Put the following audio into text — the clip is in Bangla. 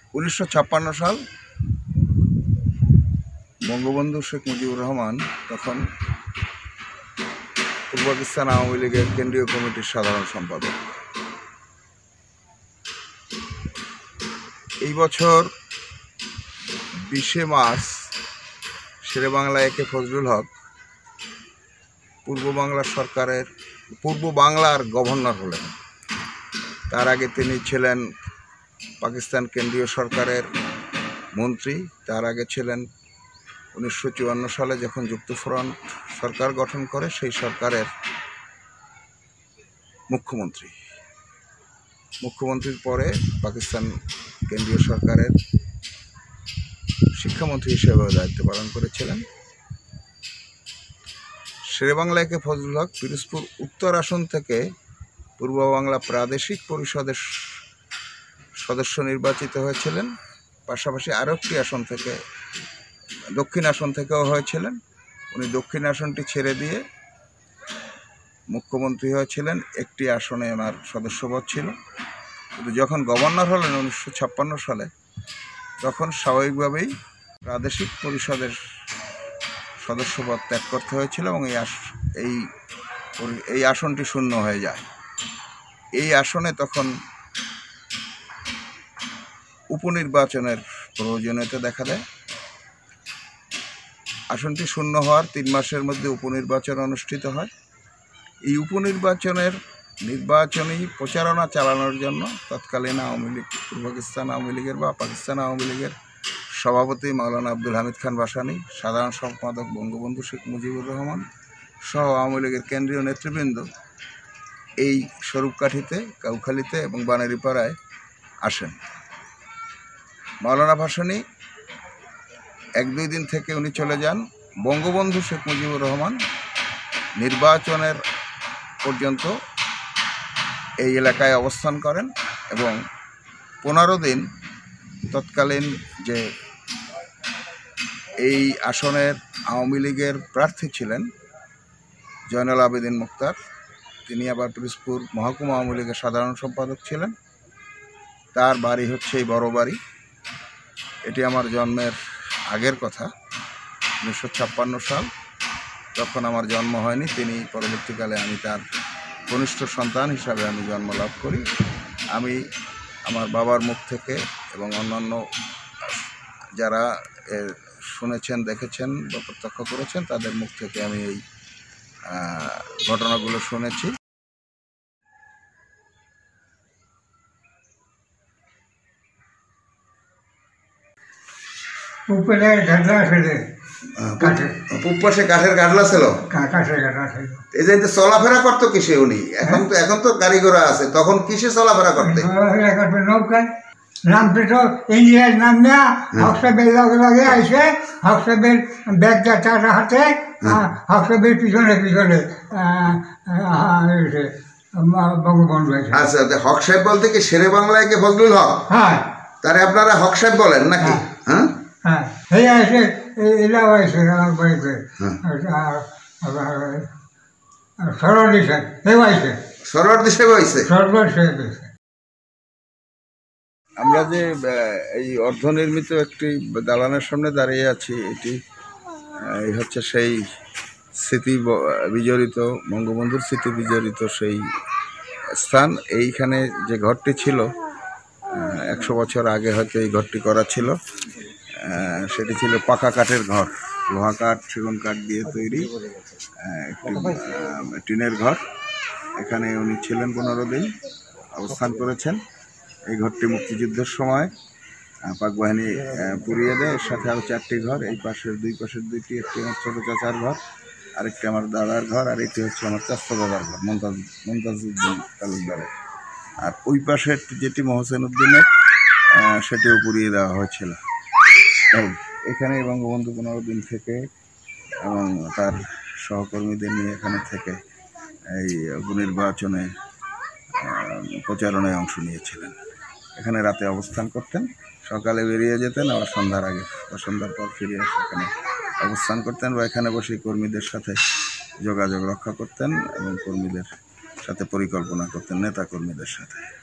1956 সাল বঙ্গবন্ধু শেখ মুজিবুর রহমান তখন পূর্ব পাকিস্তান আওয়ামী লীগের কেন্দ্রীয় কমিটির সাধারণ সম্পাদক। এই বছর 20 মার্চ শেরেবাংলা একে ফজলুল হক পূর্ব বাংলার গভর্নর হলেন। তার আগে তিনি ছিলেন পাকিস্তান কেন্দ্রীয় সরকারের মন্ত্রী। তার আগে ছিলেন 1954 সালে যখন যুক্তফ্রন্ট সরকার গঠন করে সেই সরকারের মুখ্যমন্ত্রীর পরে পাকিস্তান কেন্দ্রীয় সরকারের শিক্ষামন্ত্রী হিসেবেও দায়িত্ব পালন করেছিলেন। শেরেবাংলা একে ফজলুল হক পিরোজপুর উত্তর আসন থেকে পূর্ব বাংলা প্রাদেশিক পরিষদের সদস্য নির্বাচিত হয়েছিলেন। পাশাপাশি আরও একটি আসন থেকে দক্ষিণ আসন থেকেও হয়েছিলেন। উনি দক্ষিণ আসনটি ছেড়ে দিয়ে মুখ্যমন্ত্রী হয়েছিলেন। একটি আসনে ওনার সদস্যপদ ছিল। কিন্তু যখন গভর্নর হলেন 1956 সালে, তখন স্বাভাবিকভাবেই প্রাদেশিক পরিষদের সদস্যপদ ত্যাগ করতে হয়েছিল এবং এই আসনটি শূন্য হয়ে যায়। এই আসনে তখন উপনির্বাচনের প্রয়োজনীয়তা দেখা দেয়। আসনটি শূন্য হওয়ার 3 মাসের মধ্যে উপনির্বাচন অনুষ্ঠিত হয়। এই উপনির্বাচনের নির্বাচনী প্রচারণা চালানোর জন্য তৎকালীন আওয়ামী লীগ, পূর্ব পাকিস্তান আওয়ামী লীগের বা পাকিস্তান আওয়ামী লীগের সভাপতি মাওলানা আব্দুল হামিদ খান ভাসানী, সাধারণ সম্পাদক বঙ্গবন্ধু শেখ মুজিবুর রহমান সহ আওয়ামী লীগের কেন্দ্রীয় নেতৃবৃন্দ এই স্বরূপকাঠিতে, কাউখালীতে এবং বানারীপাড়ায় আসেন। মাওলানা ভাসানী 1-2 দিন থেকে উনি চলে যান। বঙ্গবন্ধু শেখ মুজিবুর রহমান নির্বাচনের পর্যন্ত এই এলাকায় অবস্থান করেন এবং 15 দিন তৎকালীন যে এই আসনের আওয়ামী লীগের প্রার্থী ছিলেন জয়নুল আবেদিন মুখতার, তিনি আবার পিরোজপুর মহকুমা আওয়ামী লীগের সাধারণ সম্পাদক ছিলেন। তার বাড়ি হচ্ছে এই বড় বাড়ি। এটি আমার জন্মের আগের কথা, 1956 সাল। তখন আমার জন্ম হয়নি। তিনি পরবর্তীকালে, আমি তার কনিষ্ঠ সন্তান হিসাবে আমি জন্ম লাভ করি। আমি আমার বাবার মুখ থেকে এবং অন্যান্য যারা শুনেছেন, দেখেছেন বা প্রত্যক্ষ করেছেন তাদের মুখ থেকে আমি এই ঘটনাগুলো শুনেছি। পাশে কাঠের গাডলা ছিল, এই যে চলাফেরা করতো কিসে উনি? এখন তো গাড়ি ঘোড়া আছে, তখন কিসে চলাফেরা করতে? নৌকায় রামপেট ইন্ডিয়ার নাম নেয়া হকসাবের লগে লগে আইসে, হকসাবের ব্যাগটা তার হাতে, হকসাবের পিছনে বঙ্গবন্ধু। আচ্ছা, হক সাহেব বলতে কি শেরে বাংলায় কে ফজলুল হক? হ্যাঁ, তারে আপনারা হক সাহেব বলেন নাকি? হ্যাঁ হ্যাঁ, এই আসে এলাও আইসে আমার বাড়িতে। সরোয়ার দিছে সেও আইসে, সরোয়ার দিছে হয়েছে। আমরা যে এই অর্ধনির্মিত একটি দালানের সামনে দাঁড়িয়ে আছি, এটি হচ্ছে সেই স্মৃতি বিজড়িত, বঙ্গবন্ধুর স্মৃতি বিজড়িত সেই স্থান। এইখানে যে ঘরটি ছিল 100 বছর আগে হয়তো এই ঘরটি করা ছিল। সেটি ছিল পাকা কাঠের ঘর, লোহা কাঠ, সেগুন কাঠ দিয়ে তৈরি একটি টিনের ঘর। এখানে উনি ছিলেন 15 দিন, অবস্থান করেছেন। এই ঘরটি মুক্তিযুদ্ধের সময় পাক বাহিনী পুড়িয়ে দেয়। এর সাথে আরও 4টি ঘর, এই পাশের 2 পাশের 2টি, একটি আমার ছোটো চাচার ঘর, আরেকটি আমার দাদার ঘর, আর একটি হচ্ছে আমার চাচা দাদার ঘর মমতাজউদ্দিন তালুকদারের। আর ওই পাশের যেটি মহসেন উদ্দিনের, সেটিও পুড়িয়ে দেওয়া হয়েছিল। এখানে বঙ্গবন্ধু 15 দিন থেকে এবং তার সহকর্মীদের নিয়ে এখানে থেকে এই উপনির্বাচনে প্রচারণায় অংশ নিয়েছিলেন। এখানে রাতে অবস্থান করতেন, সকালে বেরিয়ে যেতেন, আবার সন্ধ্যার আগে বা সন্ধ্যার পর ফিরে এসে এখানে অবস্থান করতেন বা এখানে বসে কর্মীদের সাথে যোগাযোগ রক্ষা করতেন এবং কর্মীদের সাথে পরিকল্পনা করতেন, নেতা কর্মীদের সাথে।